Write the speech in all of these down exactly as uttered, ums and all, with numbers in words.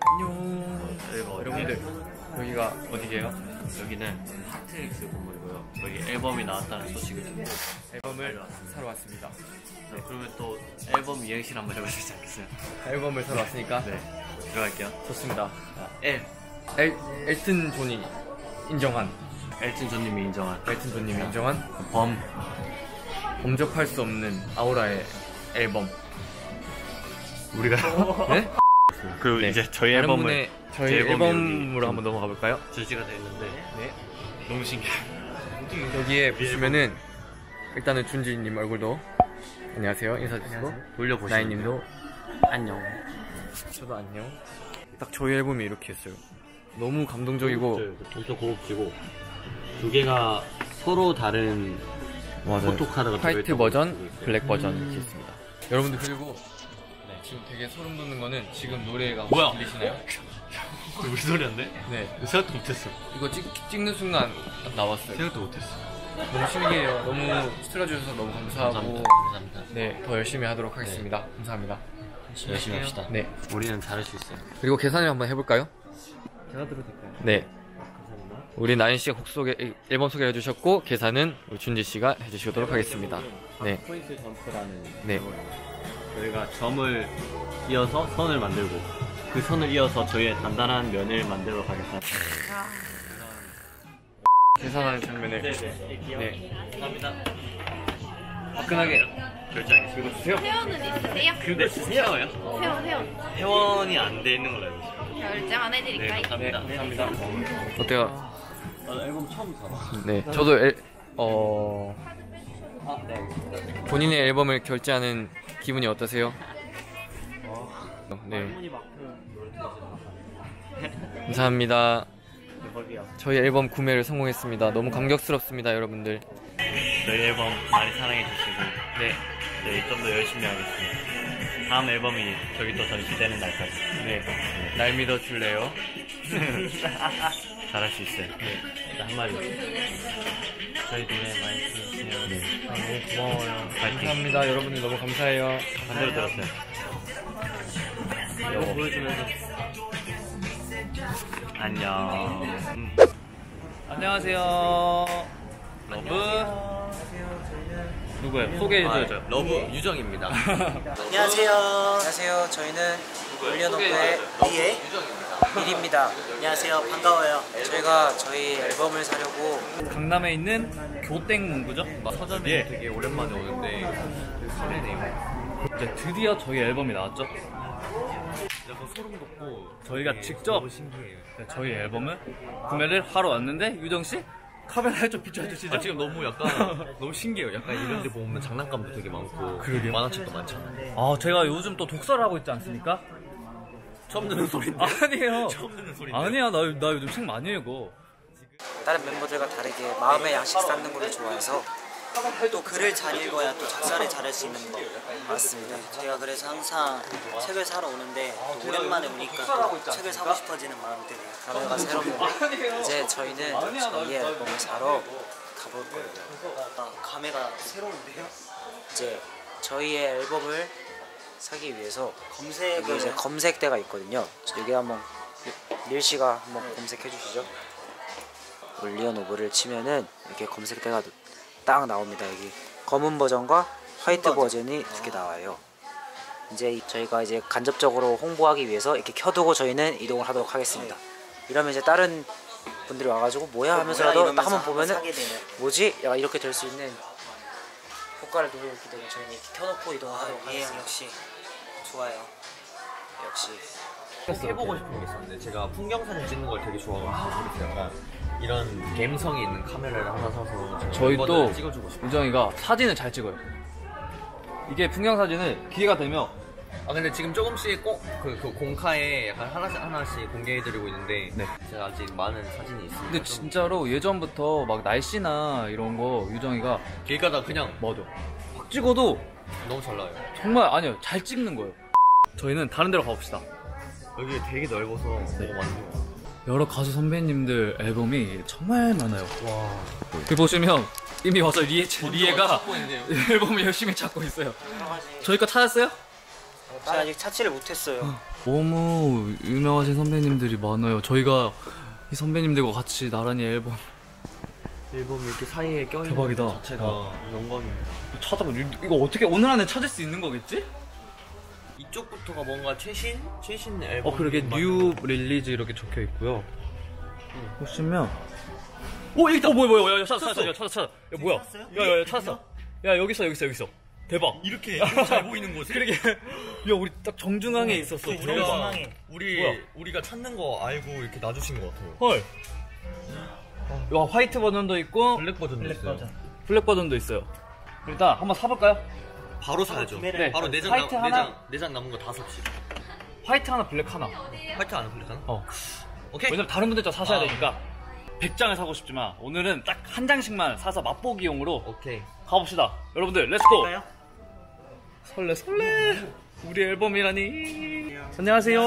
안녕. 네, 뭐 여러분들 여기가 어디게요? 여기는 하트엑스 건물이고요. 여기 앨범이 나왔다는 소식을 듣고 앨범을 사러 왔습니다. 네, 그러면 또 앨범 이행시를 한번 해볼 수 있지 않겠어요? 앨범을 사러 왔으니까 네, 들어갈게요. 좋습니다. 자, L 엘, 엘튼 존이 인정한 엘튼 존님이 인정한 엘튼 존님이 인정한 범 범접할 수 없는 아우라의 앨범. 우리가 네? 그리고 네. 이제 저희 다른 앨범을 분의 저희 제 앨범이 앨범으로 여기 한번 넘어가 볼까요? 출시가 되어 있는데 네. 너무 신기해. 여기에 보시면은 일단은 준지님 얼굴도 안녕하세요 인사 주시고 돌려보시면 나인님도 안녕. 저도 안녕. 딱 저희 앨범이 이렇게 했어요. 너무 감동적이고 엄청 고급지고 두 개가 서로 다른 맞아요. 포토카드가 화이트 들어있던 버전, 것도 있어요. 블랙 버전 이렇게 있습니다. 여러분들 그리고 네, 지금 되게 소름 돋는 거는 지금 노래가 혹시 뭐야? 들리시나요? 우리 소리인데? 네. 생각도 못했어. 이거 찍, 찍는 순간 나왔어요. 생각도 못했어. 너무 신기해요. 너무 틀어주셔서 너무 감사하고 감사합니다. 감사합니다. 네, 더 열심히 하도록 하겠습니다. 감사합니다. 열심히 합시다. 네. 우리는 잘할 수 있어요. 그리고 계산을 한번 해볼까요? 제가 들어도 될까요? 네. 감사합니다. 우리 나인 씨가 곡 소개, 앨범 소개를 해주셨고 계산은 우리 준지 씨가 해주시도록 하겠습니다. 네. 포인트 점프라는 네. 저희가 점을 이어서 선을 만들고 그 선을 이어서 저희의 단단한 면을 만들어 가겠다. 계산하는 장면을 네네. 네. 감사합니다. 화끈하게 결제하겠습니다. 읽어주세요. 회원은 있으세요? 그거 세워요? 회원, 회원. 회원이 안 돼 있는 걸로 알고 있어요. 결제만 네, 해드릴까요? 감사합니다. 감사합니다. 어때요? 나 앨범 처음 사봐. 네. 저도 앨, 어... 아, 네, 알겠습니다. 본인의 앨범을 결제하는 기분이 어떠세요? 네. 할머니 마크 노래 들으시나? 감사합니다. 대박이야. 저희 앨범 구매를 성공했습니다. 너무 감격스럽습니다, 여러분들. 저희 앨범 많이 사랑해 주시고 네. 저희 좀 더 열심히 하겠습니다. 다음 앨범이 저기 또 전시되는 날까지 네. 날 믿어줄래요? 잘할 수 있어요. 네. 일단 한마디. 저희 노래 많이 들어주세요. 네. 아, 너무 고마워요. 파이팅. 감사합니다. 여러분들 너무 감사해요. 반대로 들었어요. 이거 보여주면서 안녕. 음. 안녕하세요. 러브. 누구예요? 소개해줘야죠. 러브 유정입니다. 안녕하세요. 안녕하세요. 저희는 올리언오프의 리의 밀입니다. 안녕하세요. 반가워요. 저희가 저희 앨범을 사려고 강남에 있는 교땡 문구죠? 서점에 예. 되게 오랜만에 오는데 설레네요. 이제 드디어 저희 앨범이 나왔죠? 약간 소름 돋고 저희가 직접 너무 신기해요. 저희 앨범을 구매를 하러 왔는데 유정씨? 카메라에 좀 비춰주시죠. 아, 지금 너무 약간 너무 신기해요. 약간 이런 데 보면 장난감도 되게 많고 그러게요. 만화책도 많잖아요. 아, 제가 요즘 또 독서를 하고 있지 않습니까? 처음 듣는 소리인데. 아니에요. 처음 듣는 소리인데. 아니야, 나, 나 요즘 책 많이 읽어. 다른 멤버들과 다르게 마음의 양식 쌓는 거를 좋아해서 또 글을 잘 읽어야 또 작사를 잘할 수 있는 거 맞습니다. 제가 그래서 항상 책을 사러 오는데 또 오랜만에 오니까 또 책을 사고 싶어지는 마음이 드네요. 감회가 새롭네요. 이제 저희는 저희의 앨범을 사러 가볼 거예요. 아, 감회가 새로운데요? 이제 저희의 앨범을 사기 위해서 검색을 이제 검색대가 있거든요. 여기 한번 릴 씨가 한번 검색해 주시죠. 올리언 오브를 치면은 이렇게 검색대가 딱 나옵니다. 여기 검은 버전과 화이트 버전이 두 개 나와요. 이제 저희가 이제 간접적으로 홍보하기 위해서 이렇게 켜두고 저희는 이동을 하도록 하겠습니다. 이러면 이제 다른 분들이 와가지고 뭐야 하면서라도 딱 한번 보면은 뭐지? 약간 이렇게 될 수 있는 효과를 누리기 때문에 저희는 이렇게 켜놓고 이동을 하도록 하겠습니다. 역시 좋아요. 역시 해보고 싶은 게 있었는데 제가 풍경사진 찍는 걸 되게 좋아하거든요. 그래서 약간 이런 감성이 있는 카메라를 하나 사서 저희 또 찍어주고 싶어요. 유정이가 사진을 잘 찍어요. 이게 풍경 사진을 기회가 되면 아 근데 지금 조금씩 꼭 그 그 공카에 약간 하나씩 하나씩 공개해드리고 있는데 네. 제가 아직 많은 사진이 있습니다. 근데 진짜로 예전부터 막 날씨나 이런 거 유정이가 길 가다 그냥 맞아 확 찍어도 너무 잘 나와요. 정말 아니요 잘 찍는 거예요. 저희는 다른 데로 가봅시다. 여기 되게 넓어서 네. 너무 많네요. 여러 가수 선배님들 앨범이 정말 많아요. 와. 여기 보시면 이미 와서 리에, 리에가 앨범을 열심히 찾고 있어요. 저희 거 찾았어요? 제가 아직 찾지를 못했어요. 너무 유명하신 선배님들이 많아요. 저희가 이 선배님들과 같이 나란히 앨범 앨범이 이렇게 사이에 껴있는 대박이다. 것 자체가 영광입니다. 찾아봐. 이거 어떻게 오늘 안에 찾을 수 있는 거겠지? 이쪽부터가 뭔가 최신? 최신 앨범. 어 그러게 뉴 릴리즈 이렇게 적혀 있고요. 보시면 오 여기 있다. 어 뭐야 뭐야 뭐야 찾았어 찾았어 찾았어 찾았어. 야 뭐야? 야야야 찾았어. 야 여기 있어 여기 있어 여기 있어. 대박. 이렇게 잘 보이는 곳이? 그러게. 야 우리 딱 정중앙에 있었어. 우리가 정중앙에. 우리 뭐야? 우리가 찾는 거 알고 이렇게 놔주신 것 같아요. 헐. 와 화이트 버전도 있고 블랙 버전도 있어요. 블랙 버전도 있어요. 일단 한번 사볼까요? 바로 사야죠. 네. 바로 내장 화이트 남, 하나? 내장 내장 남은 거 다 삽시다. 화이트 하나 블랙 하나. 화이트 안 블랙 하나? 어. 오케이. 왜냐면 다른 분들도 사셔야 아. 되니까 백 장을 사고 싶지만 오늘은 딱 한 장씩만 사서 맛보기용으로 오케이. 가봅시다. 여러분들 렛츠고. 갈까요? 설레 설레. 우리 앨범이라니. 안녕하세요.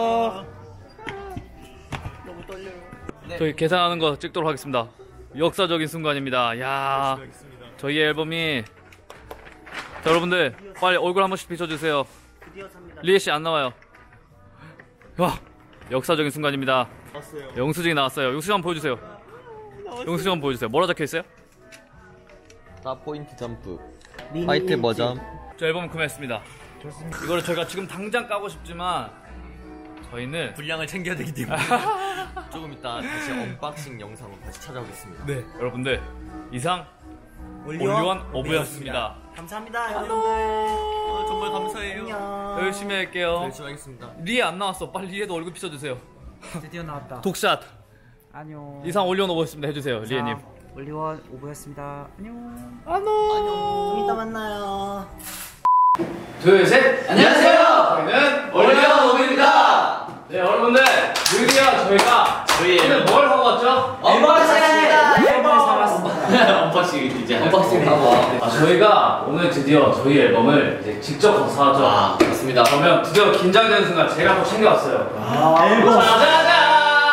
너무 떨려요. 저희 계산하는 거 찍도록 하겠습니다. 역사적인 순간입니다. 야, 저희 앨범이 자, 여러분들 빨리 얼굴 한 번씩 비춰주세요. 드디어 삽니다. 리에 씨 안 나와요. 와, 역사적인 순간입니다. 영수증이 나왔어요. 영수증 한번 보여주세요. 영수증 한번 보여주세요. 뭐라 적혀 있어요? 사 포인트 점프. 미니 화이트 버전. 저 앨범 구매했습니다. 이거를 저희가 지금 당장 까고 싶지만 저희는 분량을 챙겨야 되기 때문에 조금 이따 다시 언박싱 영상으로 다시 찾아오겠습니다. 네 여러분들 이상 올리원 올리원 오브였습니다. 감사합니다 여러분들. 아, 정말 감사해요. 안녕. 열심히 할게요. 열심히 하겠습니다. 리에 안 나왔어. 빨리 리에도 얼굴 비춰주세요. 드디어 나왔다. 독샷. 안녕. 이상 올리원 오브였습니다. 해주세요, 리에님. 올리원 오브였습니다. 안녕. 안녕. 좀 이따 만나요. 둘, 셋. 안녕하세요. 저희는 올리원 오브입니다. 네, 여러분들 드디어 저희가 저희 오늘 뭘 하고 왔죠? 언박싱입니다. 앨범을 사왔습니다. 언박싱 이제 언박싱 하고. 아, 저희가 오늘 드디어 저희 앨범을 이제 직접 가서 사왔죠. 아, 그렇습니다. 그러면 드디어 긴장되는 순간 제가 또 챙겨왔어요. 아, 앨범. 짜자잔!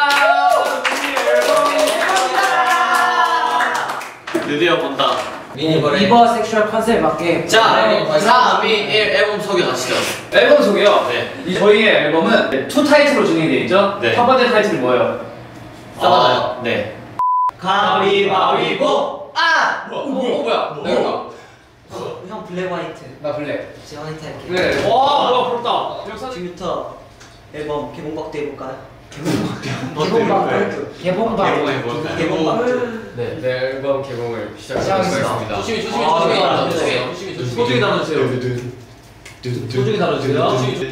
드디어 본다. 미니버레. 리버 섹슈얼 컨셉에 맞게. 자, 삼, 이, 일 앨범 소개 가시죠. 앨범 소개요? 네. 이 저희의 앨범은 투 타이틀로 진행이 되어 있죠? 네. 첫 번째 타이틀이 뭐예요? 써봐요. 네. 가위바위보. 아! 뭐, 뭐, 뭐야? 내가 형 블랙 화이트. 나 블랙. 제가 화이트 할게. 네. 와, 뭐야, 부럽다. 지금부터 앨범 개봉박도 해볼까요? 개봉박. 개봉박. 개봉해볼까요? 개봉박. 네. 네, 앨범 개봉을 시작하겠습니다. 시작하겠습니다. 조심히, 조심히, 아, 조심히 네, 달아주세요. 네, 조심히, 조심히, 소중히 달아주세요. 소중히 달아주세요.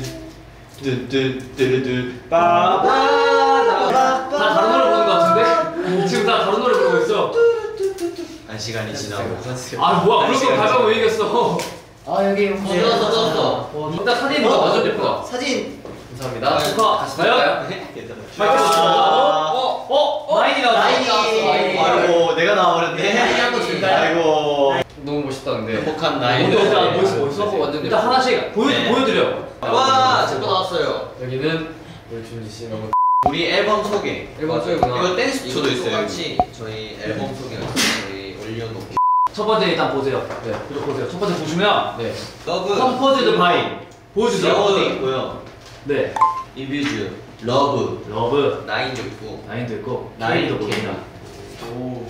다 다른 노래 부르는 것 같은데? 지금 다 다른 노래 부르고 있어. 한 시간이 지나고. 아, 뭐야, 그렇게 가면 왜 이겼어? 아 여기 떴어, 떴어. 일단 사진 누가 완전 예쁘다. 사진. 감사합니다. 축하. 과연? 마이크 아. 어? 어? 어? 마인이 나왔어. 마인이 마인이 나왔어. 아이고, 내가 나와버렸네. 한번 줄까요? 아이고. 너무 멋있다는데요. 행복한 네, 나이. 일단 멋있어, 멋있어. 완전 일단 예뻐. 하나씩 보여, 네. 보여드려. 와, 제거 나왔어요. 여기는 우리 준지 씨 너무 우리 앨범 소개. 앨범 소개구나. 이거 댄스 쇼도 있어요. 똑같이 저희 앨범 소개가 있어요. 저희 올려놓고. 첫 번째 일단 보세요. 네. 이거 보세요. 첫 번째 보시면 네. 러브. 컴포즈드 바이 보여주세요. 시원이 있고요. 네. 이뷰즈. 러브. 러브 나인도 있고. 나인도 있고 나인도 K도 보입니다. 오.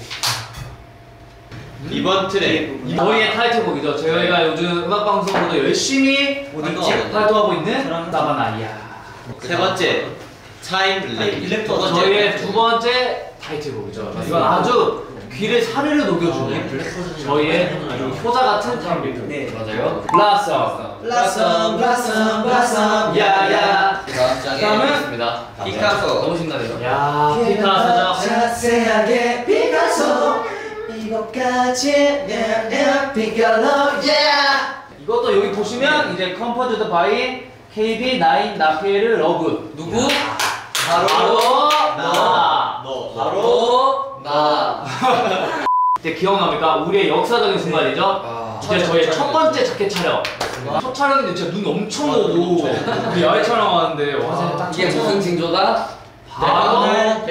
이번 트랙. 저희의 타이틀곡이죠. 저희가 요즘 음악 방송으로 열심히 활동하고 활동하고 있는 나바나이야. 세 번째. 타임 블랙. 두 번째. 저희의 두 번째 타이틀곡이죠. 이건 아주 귀를 사르르 녹여주는 저희의 아주 효자 같은 타임블랙. 네. 맞아요. 블라썸 블라썸 블라썸 블라썸 야야. 다음 장에 다음은? 있습니다. 피카소. 너무 신나네요. 야 피카소죠. 자세하게 피카소 이것까지 yeah, 피카소 yeah. 이것도 여기 보시면 이제 컴포즈드 바이 케이비 나인 나피에르 러브. 누구? 바로 나. 너. 바로 나. 이제 기억납니까? 우리의 역사적인 순간이죠. 아, 이제 저희 첫 번째 자켓 촬영. 첫 촬영인데 진짜 눈 엄청 오고 우리 야외 촬영하는데 와 이게 무슨 징조다? 바로 대박.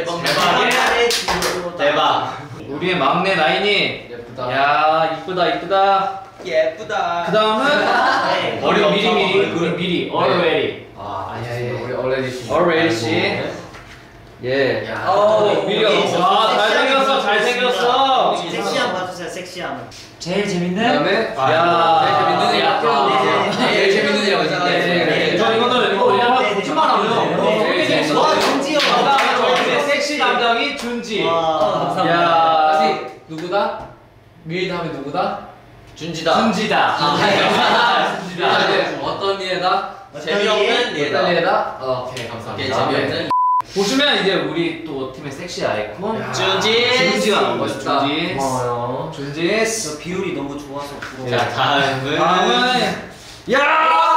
대박. 대박. 우리의 막내 나인이 예쁘다. 야 이쁘다 이쁘다. 예쁘다. 그 다음은 머리 우리 미리 엄청 미리 얼굴. 우리 미리 already. 아, 아니, 아니, 우리 already 씨. already 씨. 예. 야, 어, 미리가 너무 아, 잘생겼어, 잘생겼어. 섹시함 봐주세요. 섹시함. 제일 그 재밌는. 다음에, 야. 제일 재밌는 야. 애가 제일 재밌는 애라고 했잖아. 네, 네. 저 이거는 이거 그냥 한 구십만 원이요. 제일 재밌어. 와 준지요. 그다음에 저희의 섹시 담당이 준지. 와. 야. 다시 누구다? 밀 다음에 누구다? 준지다. 준지다. 아, 준지다. 네. 어떤 얘다? 재미없는 어떤 얘다. 얘다? 어, 오케이, 이게 감사합니다. 재미없는 보시면 이제 우리 또 팀의 섹시 아이콘 야. 준지. 준지가 나온 거죠. 멋있다. 준지. 고마워요. 준지. 저 비율이 너무 좋아서 부러워. 자 다음은 다음은 야.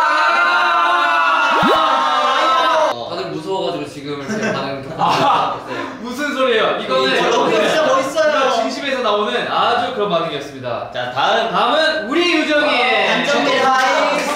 다들 무서워가지고 지금 제 반응 아. 격하게 무슨 소리예요? 이거는 저 여러분들 진짜 멋있어요. 이거 진심에서 나오는 아주 그런 반응이었습니다. 자 다음 다음은 우리 유정이의 안정입니다. 이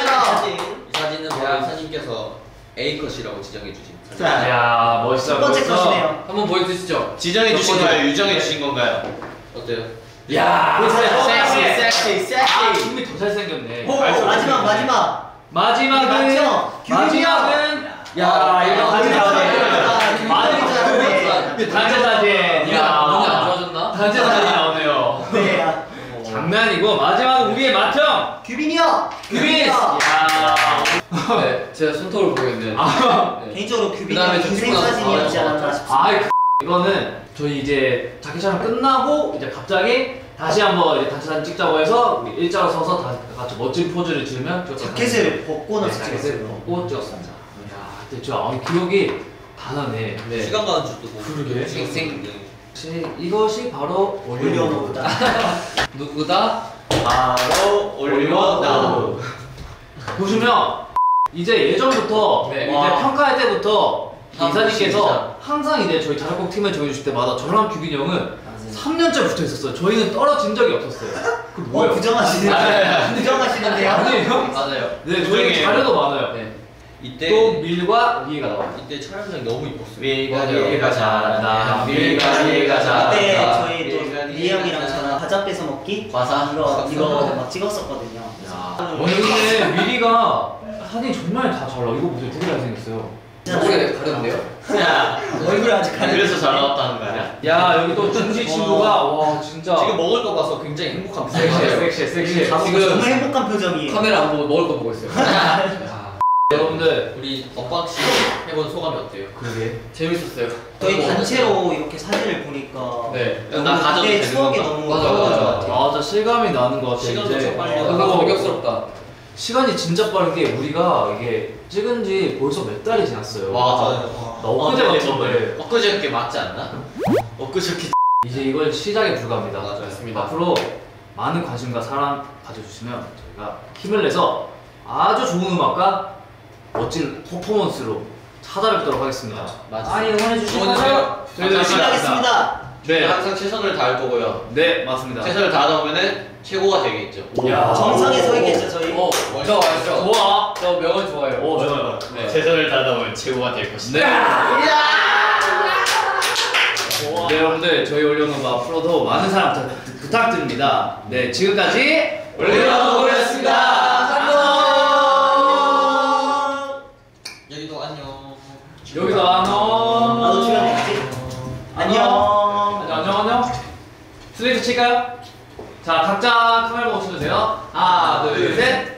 사진은 바로 이사님께서 A 컷이라고 지정해 주신 사진. 자, 야 멋있어. 첫 번째 멋있어. 컷이네요. 한번 보여주시죠. 지정해 주신 거예요? 유정해 주신 건가요? 어때요? 야 섹시 섹시 아 섹시. 준비 더 잘생겼네. 오, 알수 마지막 없네. 마지막. 마지막은 맞죠? 마지막은 야 아, 이거 단체 아, 사진. 마지막 네. 단체 사진. 눈이 야 안- 눈이 안 좋아졌나? 단체 사진이 나오네요. 네. 아, 장난이고 마지막은 우리의 맏형 규빈이 형. 규빈. 형. 야. 네, 제가 손톱을 보였는데. 아. 네. 개인적으로 규빈이 그다음에 형 좀 인생 찍고 나서 사진이었지 아, 않았나 싶습니다. 아 이거는 저희 이제 자켓 촬영 끝나고 이제 갑자기 다시 한번 이제 단체 사진 찍자고 해서 우리 일자로 서서 다 같이 멋진 포즈를 지으면 찍었던 자켓을 벗고 나서 네, 자켓을 찍었어요. 벗고 찍었습니다. 야, 근데 저 아, 기억이 다 나네. 네. 시간 가는 줄도 모르고. 그러게. 생- 혹시 이것이 바로 올려놓다. 누구다? 바로 올려놔. 보시면 이제 예전부터 네. 이제 와. 평가할 때부터 다음 이사님께서 항상 이제 저희 자작곡 팀을 정해주실 때마다 저랑 규빈 형은 삼 년째 붙어 있었어요. 저희는 떨어진 적이 없었어요. 그 뭐 뭐예요? 부정하시는데? 아니, 부정하시는데요? 아니에요? 맞아요. 네, 저희 나중에- 자료도 많아요. 네. 이때 또 밀과 리에가 나와요. 이때 촬영장이 너무 이뻤어요. 밀과 맞아요. 리에가 잘한다. 밀과 리에가 그때 잘한다. 저희 또 리 형이랑 저랑 과자 뺏어 먹기 과자? 이거 이거 막 찍었었거든요. 야, 어, 근데 미리가 사진이 정말 다 잘 나와. 이거 보세요. 되게 잘생겼어요. 얼굴이 가렸는데요? 얼굴 아직 가려. 그래서 잘 나왔다는 거 아니야? 야, 여기 또 준지 친구가 와 진짜 지금 먹을 거 봐서 굉장히 행복한 섹시해, 표정이에요. 섹시해, 섹시해. 지금 정말 행복한 표정이에요. 카메라 안 보고 먹을 거 보고 있어요. 야, 여러분들 우리 언박싱 해본 소감이 어때요? 그러게. 재밌었어요. 저희 단체로 이렇게 사진을 보니까 네. 나 가져도 그때 되는 추억이 건가? 너무 맞아, 떠오르는 맞아. 것 같아요. 맞아, 실감이 나는 것 같아. 시간도 이제. 참 빨리 어, 가고. 뭔가 그리고 감격스럽다. 시간이 진짜 빠른 게 우리가 이게 찍은 지 벌써 몇 달이 지났어요. 맞아요. 나 엊그제 봤는데 엊그저께 맞지 않나? 엊그저께 이제 이걸 시작에 불과합니다. 맞아요. 맞습니다. 앞으로 많은 관심과 사랑 가져주시면 저희가 힘을 내서 아주 좋은 음악과 멋진 퍼포먼스로 찾아뵙도록 하겠습니다. 맞아요. 많이 응원해 주시고 응원해주세요. 저희도 열심히 하겠습니다. 네, 항상 최선을 다할 거고요. 네 맞습니다. 최선을 다하다 보면은 최고가 되겠죠. 야. 정상에 서 있겠죠 저희. 어, 저 알죠? 좋아. 저 명언 좋아요. 오 좋아요. 네. 최선을 다하다 보면 최고가 될 것이다. 네. 네 여러분들 저희 올려놓은 거 앞으로도 많은 사랑 부탁- 부탁드립니다. 네 지금까지 올려놓으셨습니다. 안녕. 여기도 안녕. 여기서 안녕. 나도 출연했지. 안녕. 안녕 안녕. 슬레이트 칠까요? 자 각자 카메라 보고 쳐주세요. 하나 둘 셋.